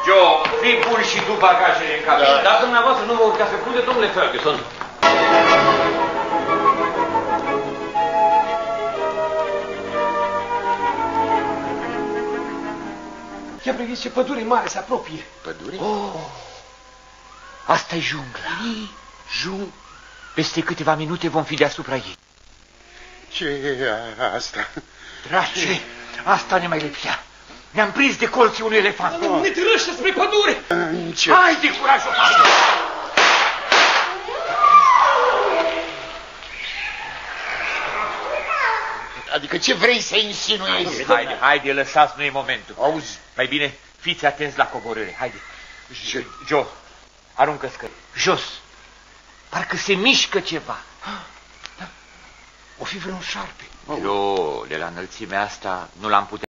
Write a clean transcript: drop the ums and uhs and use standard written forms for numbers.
Joe, fii bun și tu bagajele în cabină. Dacă dumneavoastră nu vă urcați pe punte, domnule Ferguson. Ia priviți ce pădure mare se apropie. Pădure? Oh, asta e jungla. Peste câteva minute vom fi deasupra ei. Ce e asta? Drace, asta ne mai lipsea. Ne-am prins de colții unui elefant. Ne târăște spre pădure. Haide, curajul! Adică ce vrei să insinuezi? Haide, lăsați, nu e momentul. Auzi? Mai bine, fiți atenți la coborâre. Haide. Joe, aruncă scări. Jos. Parcă se mișcă ceva. O fi vreun șarpe. Joe, de la înălțimea asta nu l-am putea